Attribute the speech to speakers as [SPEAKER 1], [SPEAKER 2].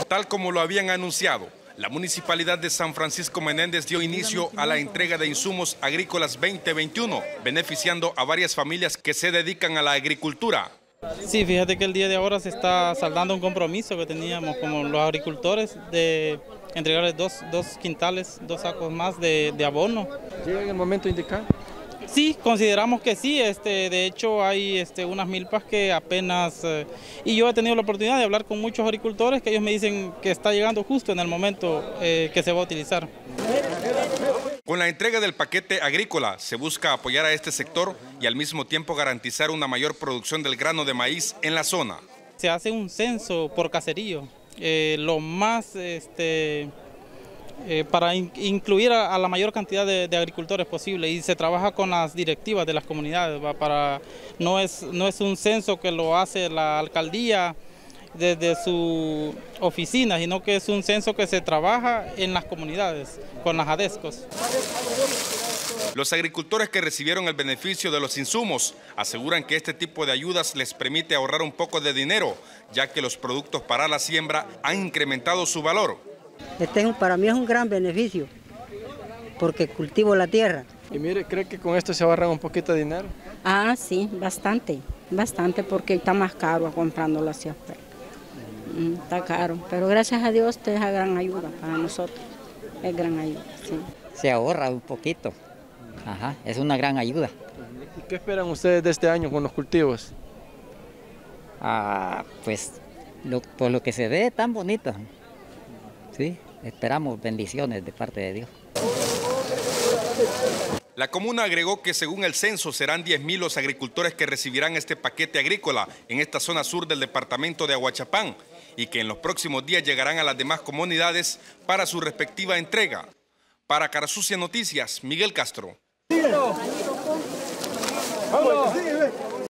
[SPEAKER 1] Tal como lo habían anunciado, la Municipalidad de San Francisco Menéndez dio inicio a la entrega de insumos agrícolas 2021, beneficiando a varias familias que se dedican a la agricultura.
[SPEAKER 2] Sí, fíjate que el día de ahora se está saldando un compromiso que teníamos como los agricultores de entregarles dos quintales, 2 sacos más de abono.
[SPEAKER 3] ¿Llega en el momento indicado?
[SPEAKER 2] Sí, consideramos que sí. De hecho hay unas milpas que apenas... y yo he tenido la oportunidad de hablar con muchos agricultores que ellos me dicen que está llegando justo en el momento que se va a utilizar.
[SPEAKER 1] Con la entrega del paquete agrícola se busca apoyar a este sector y al mismo tiempo garantizar una mayor producción del grano de maíz en la zona.
[SPEAKER 2] Se hace un censo por caserío, lo más para incluir a la mayor cantidad de agricultores posible, y se trabaja con las directivas de las comunidades. No es un censo que lo hace la alcaldía desde su oficina, sino que es un censo que se trabaja en las comunidades, con las ADESCOS.
[SPEAKER 1] Los agricultores que recibieron el beneficio de los insumos aseguran que este tipo de ayudas les permite ahorrar un poco de dinero, ya que los productos para la siembra han incrementado su valor.
[SPEAKER 4] Para mí es un gran beneficio, porque cultivo la tierra.
[SPEAKER 3] Y mire, ¿cree que con esto se ahorran un poquito de dinero?
[SPEAKER 4] Ah, sí, bastante, porque está más caro comprándolo hacia afuera. Está caro, pero gracias a Dios es una gran ayuda para nosotros, es gran ayuda, sí.
[SPEAKER 5] Se ahorra un poquito, es una gran ayuda.
[SPEAKER 3] ¿Y qué esperan ustedes de este año con los cultivos?
[SPEAKER 5] Pues por lo que se ve tan bonito, sí, esperamos bendiciones de parte de Dios.
[SPEAKER 1] La comuna agregó que según el censo serán 10,000 los agricultores que recibirán este paquete agrícola en esta zona sur del departamento de Ahuachapán y que en los próximos días llegarán a las demás comunidades para su respectiva entrega. Para Carasucia Noticias, Miguel Castro.